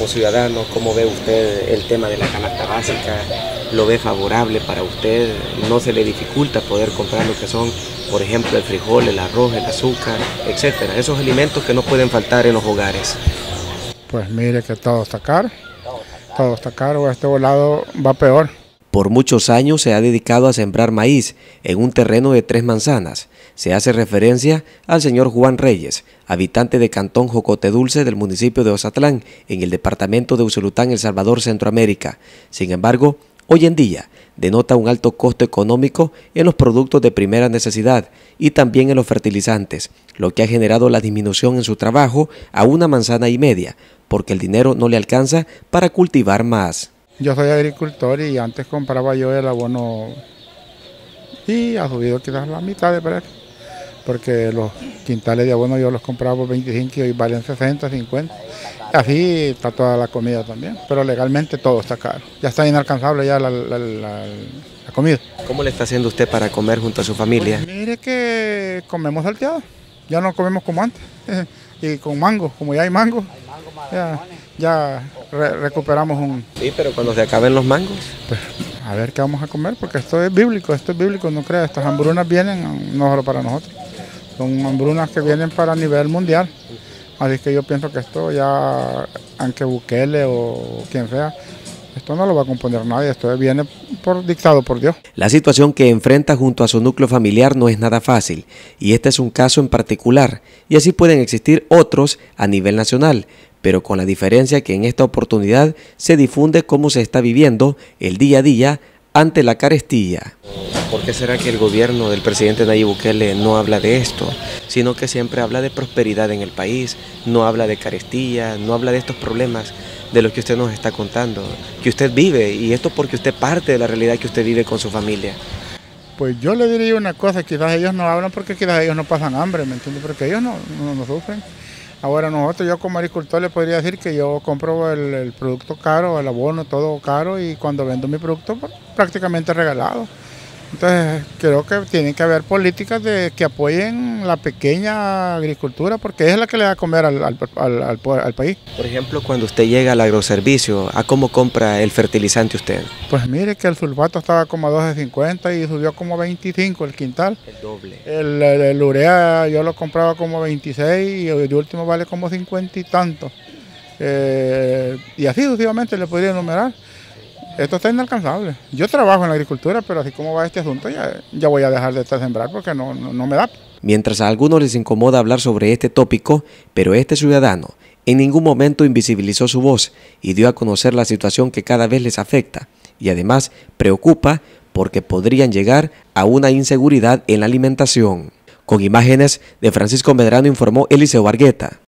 como ciudadano, ¿cómo ve usted el tema de la canasta básica? ¿Lo ve favorable para usted? ¿No se le dificulta poder comprar lo que son, por ejemplo, el frijol, el arroz, el azúcar, etcétera? Esos alimentos que no pueden faltar en los hogares. Pues mire que todo está caro, este volado va peor. Por muchos años se ha dedicado a sembrar maíz en un terreno de 3 manzanas. Se hace referencia al señor Juan Reyes, habitante de Cantón Jocote Dulce del municipio de Ozatlán, en el departamento de Usulután, El Salvador, Centroamérica. Sin embargo, hoy en día denota un alto costo económico en los productos de primera necesidad y también en los fertilizantes, lo que ha generado la disminución en su trabajo a 1,5 manzanas, porque el dinero no le alcanza para cultivar más. Yo soy agricultor y antes compraba yo el abono y ha subido quizás la mitad de precio, porque los quintales de abono yo los compraba por 25 y hoy valen 60, 50. Así está toda la comida también, pero legalmente todo está caro. Ya está inalcanzable ya la comida. ¿Cómo le está haciendo usted para comer junto a su familia? Pues mire que comemos salteado, ya no comemos como antes, y con mango, como ya hay mango, ya recuperamos un... Sí, pero cuando se acaben los mangos. Pues a ver qué vamos a comer, porque esto es bíblico, no creas, estas hambrunas vienen no solo para nosotros, son hambrunas que vienen para nivel mundial. Así que yo pienso que esto ya, aunque Bukele o quien sea, esto no lo va a componer nadie, esto viene dictado por Dios. La situación que enfrenta junto a su núcleo familiar no es nada fácil, y este es un caso en particular, y así pueden existir otros a nivel nacional, pero con la diferencia que en esta oportunidad se difunde cómo se está viviendo el día a día ante la carestía. ¿Por qué será que el gobierno del presidente Nayib Bukele no habla de esto, sino que siempre habla de prosperidad en el país, no habla de carestía, no habla de estos problemas de los que usted nos está contando, que usted vive, y esto porque usted parte de la realidad que usted vive con su familia? Pues yo le diría una cosa, quizás ellos no hablan porque quizás ellos no pasan hambre, ¿me entiende? Porque ellos no sufren. Ahora nosotros, yo como agricultor le podría decir que yo compro el producto caro, el abono, todo caro, y cuando vendo mi producto pues, prácticamente regalado. Entonces creo que tienen que haber políticas que apoyen la pequeña agricultura, porque es la que le da a comer al país. Por ejemplo, cuando usted llega al agroservicio, ¿a cómo compra el fertilizante usted? Pues mire que el sulfato estaba como a 12.50 y subió como 25 el quintal. El doble. El urea yo lo compraba como 26 y el último vale como 50 y tanto. Y así sucesivamente le podría enumerar. Esto está inalcanzable. Yo trabajo en la agricultura, pero así como va este asunto, ya voy a dejar de sembrar porque no me da. Mientras a algunos les incomoda hablar sobre este tópico, pero este ciudadano en ningún momento invisibilizó su voz y dio a conocer la situación que cada vez les afecta y además preocupa porque podrían llegar a una inseguridad en la alimentación. Con imágenes de Francisco Medrano informó Eliseo Bargueta.